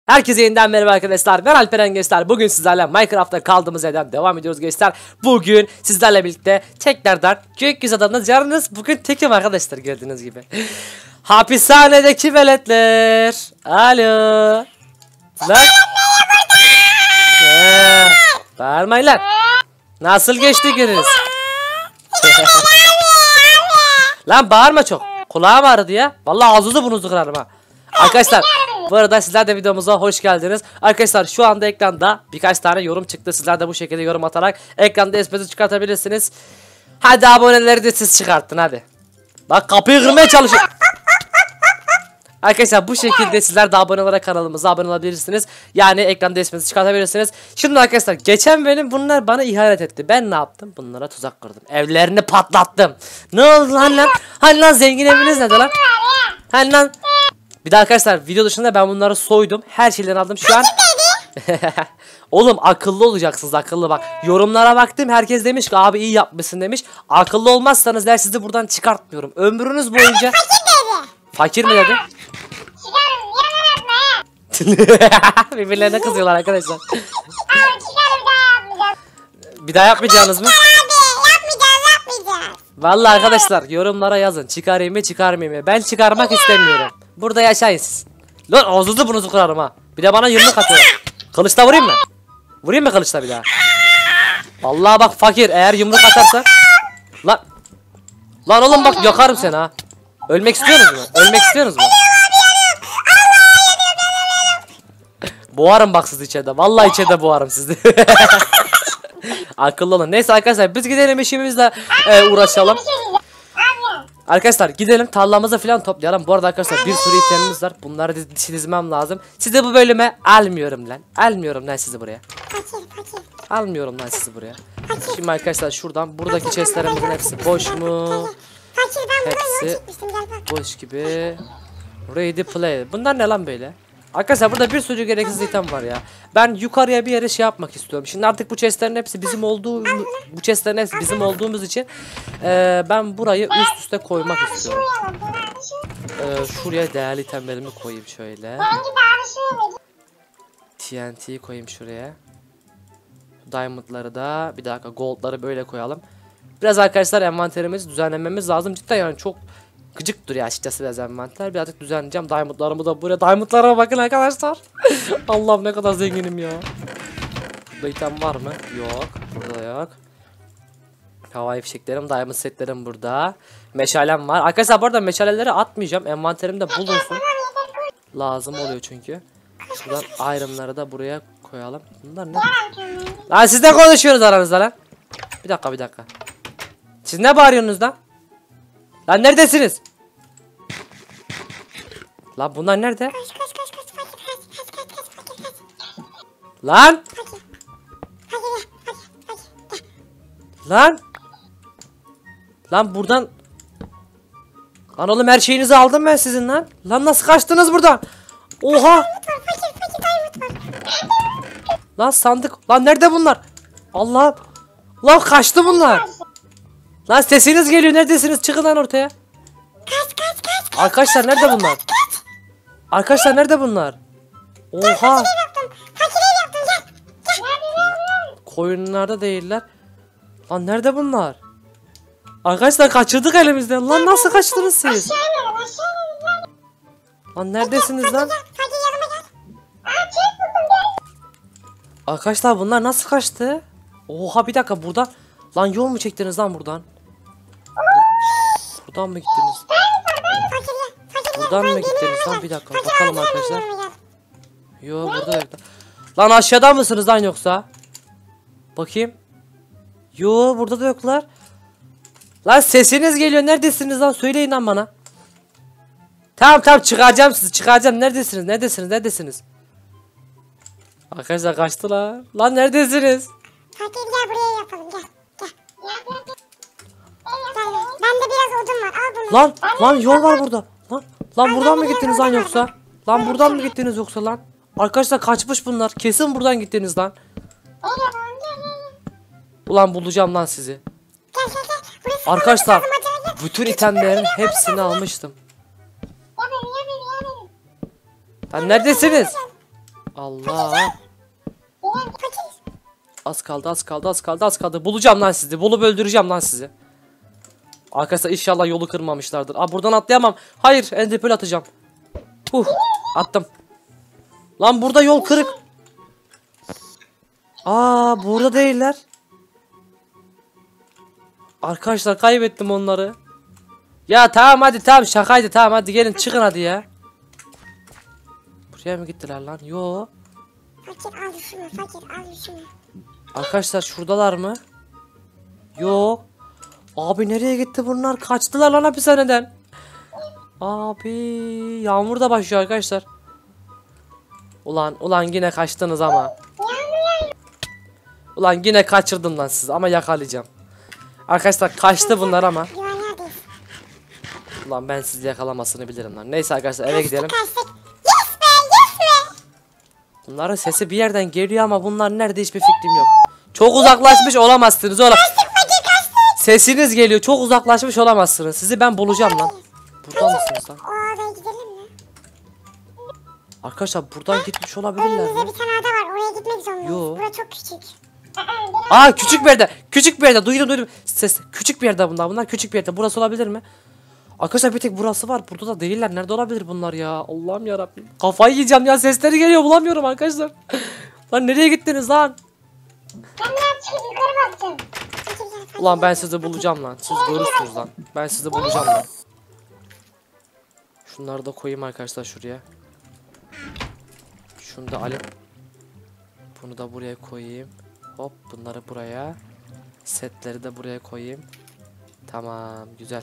Herkese yeniden merhaba arkadaşlar. Ben Alperen gençler. Bugün sizlerle Minecraft'ta kaldığımız yerden devam ediyoruz gençler. Bugün sizlerle birlikte tekrardan gökyüzü adamına ziyaretiniz. Bugün tekim arkadaşlar, gördüğünüz gibi. Hapishanedeki veletler. Alo. Lan. Bağırmayın lan. Nasıl geçti gününüz? Lan bağırma çok. Kulağım ağrıdı ya. Vallahi ağzınızı burnunuzu kırarım ha. Arkadaşlar bu arada sizler de videomuza hoş geldiniz. Arkadaşlar şu anda ekranda birkaç tane yorum çıktı. Sizler de bu şekilde yorum atarak ekranda esprisi çıkartabilirsiniz. Hadi aboneleri de siz çıkartın hadi. Bak kapıyı kırmaya çalışıyor. Arkadaşlar bu şekilde sizler de abone olarak kanalımıza abone olabilirsiniz. Yani ekranda esprisi çıkartabilirsiniz. Şimdi arkadaşlar geçen bunlar bana ihanet etti. Ben ne yaptım? Bunlara tuzak kırdım. Evlerini patlattım. Ne oldu lan? Hani lan zengin eviniz nerede lan? Hani lan? Bir de arkadaşlar video dışında ben bunları soydum. Her şeylerini aldım şu an. Oğlum akıllı olacaksınız, akıllı bak. Yorumlara baktım, herkes demiş ki abi iyi yapmışsın demiş. Akıllı olmazsanız der sizi buradan çıkartmıyorum. Ömrünüz boyunca. Fakir mi dedi? Birbirlerine kızıyorlar arkadaşlar. Bir daha yapmayacaksınız mı? Vallahi arkadaşlar yorumlara yazın. Çıkarayım mı çıkarmayayım mı? Ben çıkarmak istemiyorum. Burada yaşayın siz. Lan ağzınızı burnunuzu kırarım ha. Bir de bana yumruk atıyor. Kılıçla vurayım mı? Vurayım mı kılıçla bir daha? Vallahi bak fakir, eğer yumruk atarsan. Lan. Lan oğlum bak yakarım seni ha. Ölmek istiyorsunuz mu? Ölmek istiyorsunuz mu? Boğarım bak sizi içeride. Vallahi içeride boğarım sizi. Akıllı olun. Neyse arkadaşlar biz gidelim işimizle uğraşalım. Arkadaşlar gidelim tarlamızı falan toplayalım. Bu arada arkadaşlar bir sürü itemimiz var. Bunları dizmem lazım. Sizi bu bölüme almıyorum lan. Almıyorum lan sizi buraya. Almıyorum lan sizi buraya. Şimdi arkadaşlar şuradan buradaki chestlerimizin hepsi boş mu? Hepsi boş gibi. Ready play. Bunlar ne lan böyle? Arkadaşlar burada bir sürü gereksiz item var ya. Ben yukarıya bir yere şey yapmak istiyorum. Şimdi artık bu chestlerin hepsi bizim olduğumuz için ben burayı üst üste koymak istiyorum. Şuraya değerli itemlerimi koyayım şöyle. TNT'yi koyayım şuraya. Diamond'ları da bir dakika, gold'ları böyle koyalım. Biraz arkadaşlar envanterimizi düzenlememiz lazım. Cidden yani çok gıcık duruyor açıkçası biraz envanter. Birazcık düzenleyeceğim. Diamond'larımı da buraya. Diamond'lara bakın arkadaşlar. Allah'ım ne kadar zenginim ya. Burada item var mı? Yok. Burada yok. Havai fişeklerim, diamond setlerim burada. Meşalem var. Arkadaşlar bu arada meşaleleri atmayacağım. Envanterimde bulunsun. Lazım oluyor çünkü. Şuradan iron'ları da buraya koyalım. Bunlar ne? Lan siz ne konuşuyorsunuz aranızda lan? Bir dakika. Siz ne bağırıyorsunuz lan? Lan neredesiniz? Lan bunlar nerede? Lan! Lan buradan. Lan oğlum her şeyinizi aldım ben sizin lan. Lan nasıl kaçtınız buradan? Oha! Lan sandık. Lan nerede bunlar? Allah'ım. Lan kaçtı bunlar. Lan sesiniz geliyor. Neredesiniz? Çıkın lan ortaya. Arkadaşlar nerede bunlar? Arkadaşlar nerede bunlar? Oha. Koyunlarda değiller. Lan nerede bunlar? Arkadaşlar kaçırdık elimizden. Lan nasıl kaçtınız siz? Lan neredesiniz lan? Arkadaşlar bunlar nasıl kaçtı? Oha bir dakika buradan. Lan yol mu çektiniz lan buradan? Buradan mı gittiniz? Buradan mı gittiniz lan, bir dakika bakalım arkadaşlar. Yo burada yok. Lan aşağıda mısınız lan yoksa? Bakayım. Yo burada da yoklar. Lan sesiniz geliyor, neredesiniz lan, söyleyin lan bana. Tamam çıkaracağım sizi, çıkaracağım. Neredesiniz? Arkadaşlar kaçtılar. Lan neredesiniz? Hadi gel buraya yapalım, gel. Bende biraz odun var, al bunu. Lan yol var burada. Lan buradan mı gittiniz lan yoksa? Lan buradan mı gittiniz yoksa lan? Arkadaşlar kaçmış bunlar. Kesin buradan gittiniz lan. Ulan bulacağım lan sizi. Arkadaşlar bütün itemlerin hepsini almıştım. Lan neredesiniz? Allah. Fakir. Az kaldı, az kaldı, az kaldı, az kaldı. Bulacağım lan sizi. Bulup öldüreceğim lan sizi. Arkadaşlar inşallah yolu kırmamışlardır. Aa, buradan atlayamam. Hayır, enderpearl atacağım. Attım. Lan burada yol kırık. Aa, burada değiller. Arkadaşlar kaybettim onları. Ya tamam hadi, tamam şakaydı, tamam hadi gelin çıkın hadi ya. Buraya mı gittiler lan? Yo. Fakir al şunu, fakir al şunu. Arkadaşlar şuradalar mı? Yok. Abi nereye gitti bunlar? Kaçtılar lan hapishaneden. Abi yağmur da başlıyor arkadaşlar. Ulan yine kaçtınız ama. Ulan yine kaçırdım lan sizi ama yakalayacağım. Arkadaşlar kaçtı bunlar ama. Güvenlerdeyiz. Ulan ben sizi yakalamasını bilirim lan. Neyse arkadaşlar eve gidelim. Kaçtık. Yes be, yes be. Bunların sesi bir yerden geliyor ama bunlar nerede hiçbir fikrim yok. Çok uzaklaşmış olamazsınız oğlum. Fakir kaçtık. Sesiniz geliyor. Çok uzaklaşmış olamazsınız. Sizi ben bulacağım lan. Burada mısınız lan? O adaya gidelim mi? Arkadaşlar buradan gitmiş olabilirler Önümüzde mi? bir tane ada var. Oraya gitmek zorundayız. Yo. Bura çok küçük. Aa, küçük bir yerde. Küçük bir yerde. Duydum. Ses. Küçük bir yerde bunlar. Bunlar küçük bir yerde. Burası olabilir mi? Arkadaşlar bir tek burası var. Burada da değiller. Nerede olabilir bunlar ya? Allah'ım yarabbim. Kafayı yiyeceğim ya. Sesleri geliyor. Bulamıyorum arkadaşlar. Lan nereye gittiniz lan? Ben biraz çıkıp yukarı bakacağım. Fakir gel, fakir. Ulan ben sizi bulacağım lan. Siz görürsünüz lan. Ben sizi bulacağım lan. Şunları da koyayım arkadaşlar şuraya. Şunu da alayım. Bunu da buraya koyayım. Hop, bunları buraya. Setleri de buraya koyayım. Tamam, güzel.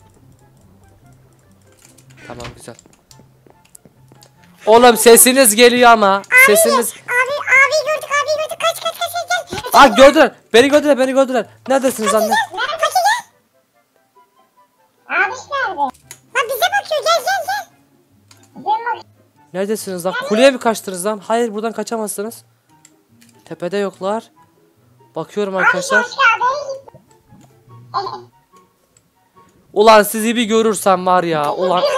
Tamam, güzel. Oğlum sesiniz geliyor ama. Sesiniz. Abi gördük, abi gördük. Kaç gel. Aa, gördüler. Beni gördüler. Neredesiniz anne? Fakir gel. Abi nerede? Lan bize bakıyor, gel. Bize bakıyor. Neredesiniz lan? Kuleye mi kaçtınız lan? Hayır, buradan kaçamazsınız. Tepede yoklar. Bakıyorum arkadaşlar. Ulan sizi bir görürsem var ya. Ulan. Fakir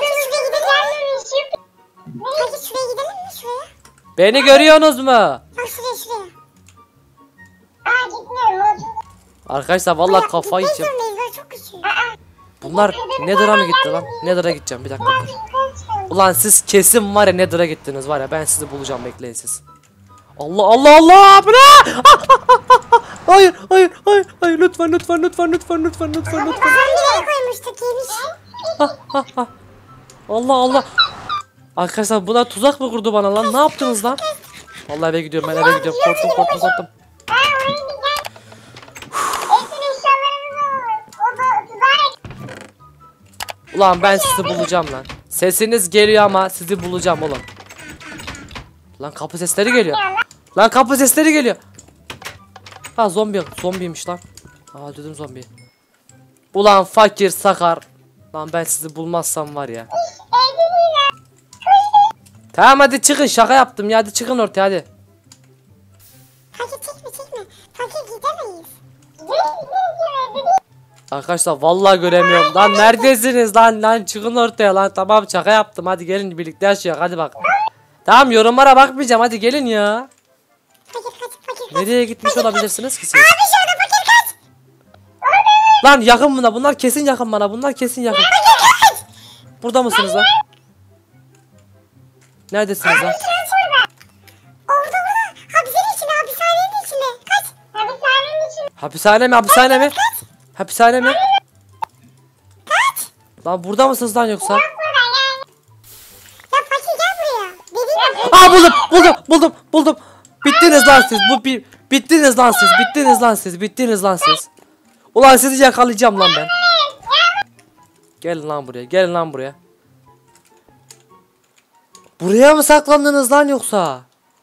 şuraya gidelim mi, şuraya? Beni görüyorsunuz mu? Bak şuraya. Gitmiyorum. Arkadaşlar vallahi kafayı yiyeceğim. Zorundayız, çok küçük. Bunlar Nether'a mı gitti lan? Nether'a gideceğim bir dakika dur. Ulan siz kesin var ya Nether'a gittiniz var ya, ben sizi bulacağım, bekleyin siz. Allah bu ne? Hayır lütfen. Nereye koymuştuk, yemiş. Allah. Arkadaşlar buna tuzak mı kurdu bana lan? Ne yaptınız lan? Vallahi eve gidiyorum, ben eve gidiyorum. Korktum. Ulan ben sizi bulacağım lan. Sesiniz geliyor ama sizi bulacağım oğlum. Lan kapı sesleri geliyor. Ha, zombiymiş lan. Aa, dedim zombi. Ulan fakir sakar. Lan ben sizi bulmazsam var ya. Tamam hadi çıkın, şaka yaptım ya, hadi çıkın ortaya hadi. Fakir çekme. Fakir gidemeyiz. Arkadaşlar vallahi göremiyorum. Lan neredesiniz lan çıkın ortaya lan. Tamam şaka yaptım, hadi gelin birlikte yaşayalım hadi bak. Tamam, yorumlara bakmayacağım, hadi gelin ya. Fakir kaç. Nereye gitmiş olabilirsiniz ki siz? Abi şurada fakir kaç. Lan yakın buna, bunlar kesin yakın bana, Burada mısınız lan? Neredesiniz lan? Orada. Hapishanenin içinde. Kaç. Hapishane mi? Lan burada mısınız lan yoksa? Ya fakir gel buraya. Dediğim Aa, buldum. Bittiniz lan siz. Ulan sizi yakalayacağım lan ben. Gelin lan buraya. Buraya mı saklandınız lan yoksa?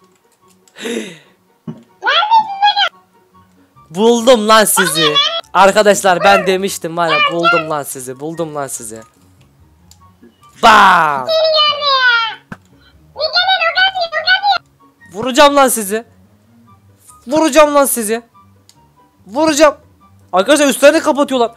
Buldum lan sizi. Arkadaşlar ben demiştim var ya, buldum lan sizi. Bam! Vuracağım lan sizi. Arkadaşlar üstlerini kapatıyorlar.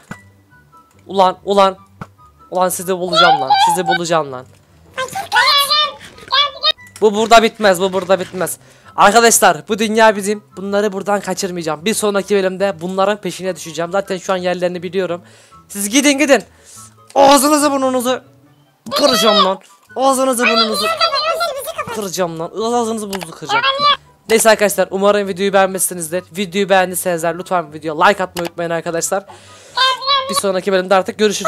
Ulan sizi bulacağım lan. Bu burada bitmez. Bu burada bitmez. Arkadaşlar bu dünya bizim. Bunları buradan kaçırmayacağım. Bir sonraki bölümde bunların peşine düşeceğim. Zaten şu an yerlerini biliyorum. Siz gidin gidin. Ağzınızı burnunuzu kıracağım lan. Ağzınızı burnunuzu kıracağım lan. Ağzınızı buzlu kıracağım. Neyse arkadaşlar umarım videoyu beğenmişsinizdir. Videoyu beğendiyseniz lütfen videoya like atmayı unutmayın arkadaşlar. Bir sonraki bölümde artık görüşürüz.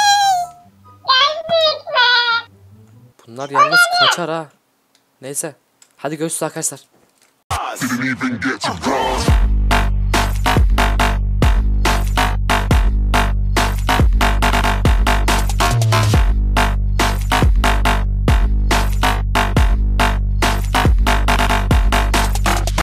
Bunlar yalnız kaçar ha. Neyse. Hadi görüşürüz arkadaşlar. Didn't even get to cross.